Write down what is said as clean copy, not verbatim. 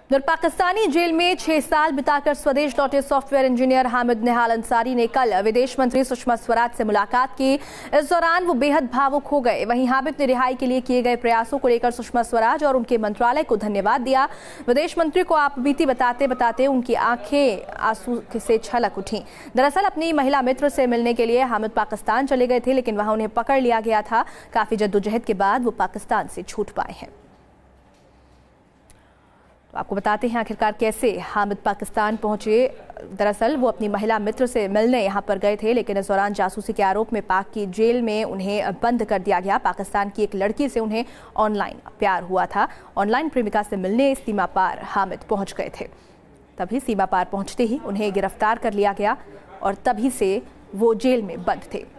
उधर पाकिस्तानी जेल में 6 साल बिताकर स्वदेश लौटे सॉफ्टवेयर इंजीनियर हामिद निहाल अंसारी ने कल विदेश मंत्री सुषमा स्वराज से मुलाकात की। इस दौरान वो बेहद भावुक हो गए। वहीं हामिद ने रिहाई के लिए किए गए प्रयासों को लेकर सुषमा स्वराज और उनके मंत्रालय को धन्यवाद दिया। विदेश मंत्री को आपबीती बताते बताते उनकी आंखें आंसू से छलक उठी। दरअसल अपनी महिला मित्र से मिलने के लिए हामिद पाकिस्तान चले गए थे, लेकिन वहां उन्हें पकड़ लिया गया था। काफी जद्दोजहद के बाद वो पाकिस्तान से छूट पाए हैं। तो आपको बताते हैं आखिरकार कैसे हामिद पाकिस्तान पहुंचे। दरअसल वो अपनी महिला मित्र से मिलने यहां पर गए थे, लेकिन इस दौरान जासूसी के आरोप में पाक की जेल में उन्हें बंद कर दिया गया। पाकिस्तान की एक लड़की से उन्हें ऑनलाइन प्यार हुआ था। ऑनलाइन प्रेमिका से मिलने सीमा पार हामिद पहुंच गए थे। तभी सीमा पार पहुंचते ही उन्हें गिरफ्तार कर लिया गया और तभी से वो जेल में बंद थे।